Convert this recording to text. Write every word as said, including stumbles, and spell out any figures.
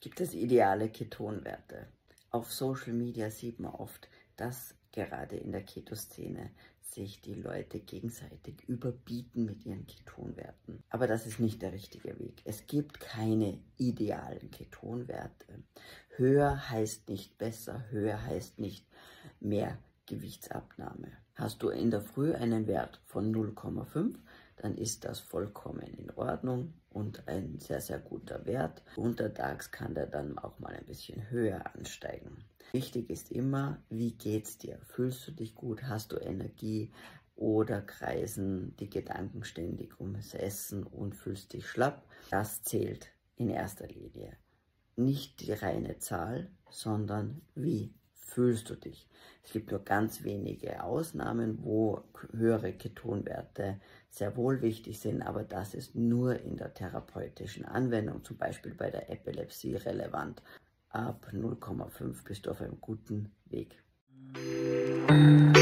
Gibt es ideale Ketonwerte? Auf Social Media sieht man oft, dass gerade in der Keto-Szene sich die Leute gegenseitig überbieten mit ihren Ketonwerten. Aber das ist nicht der richtige Weg. Es gibt keine idealen Ketonwerte. Höher heißt nicht besser, höher heißt nicht mehr Gewichtsabnahme. Hast du in der Früh einen Wert von null Komma fünf, dann ist das vollkommen in Ordnung und ein sehr, sehr guter Wert. Untertags kann der dann auch mal ein bisschen höher ansteigen. Wichtig ist immer, wie geht's dir? Fühlst du dich gut? Hast du Energie? Oder kreisen die Gedanken ständig ums Essen und fühlst dich schlapp? Das zählt in erster Linie. Nicht die reine Zahl, sondern wie fühlst du dich? Es gibt nur ganz wenige Ausnahmen, wo höhere Ketonwerte sehr wohl wichtig sind, aber das ist nur in der therapeutischen Anwendung, zum Beispiel bei der Epilepsie relevant. Ab null Komma fünf bist du auf einem guten Weg.